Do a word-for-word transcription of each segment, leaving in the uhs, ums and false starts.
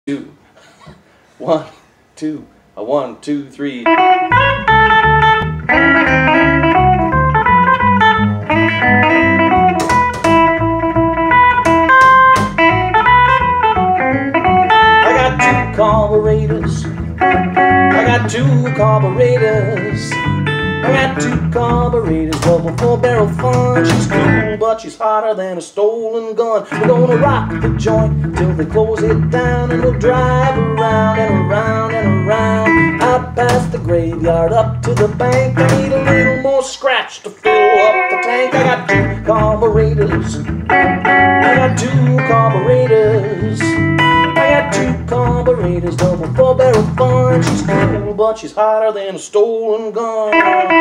two, one, two, a one, two, three. I got two carburetors. I got two carburetors. I got two carburetors, double four barrel fun. She's cool, but she's hotter than a stolen gun. We're gonna rock the joint till they close it down, and we'll drive around and around and around, out past the graveyard, up to the bank. I need a little more scratch to fill up the tank. I got two carburetors. I got two carburetors. I got two carburetors, double four barrel fun. She's cool, but she's hotter than a stolen gun.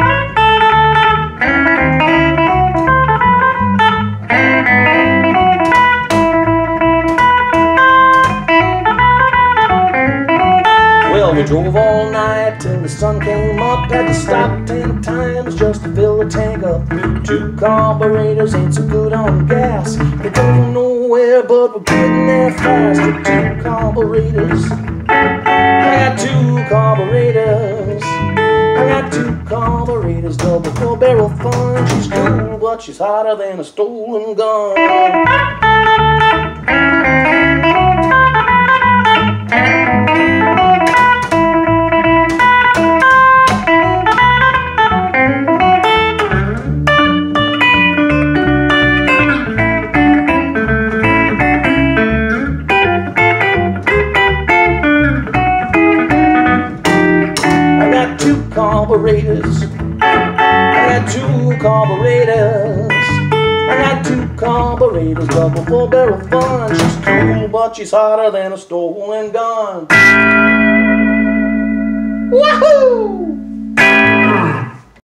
Well, we drove all night till the sun came up. Had to stop ten times just to fill the tank up. Two carburetors ain't so good on gas. They don't go nowhere, but we're getting there fast. With two carburetors. I got two carburetors. I got two carburetors, double four barrel fun. She's cool, but she's hotter than a stolen gun. Carburetors. I got two carburetors. I got two carburetors, double four barrel fun. She's cool, but she's hotter than a stolen gun.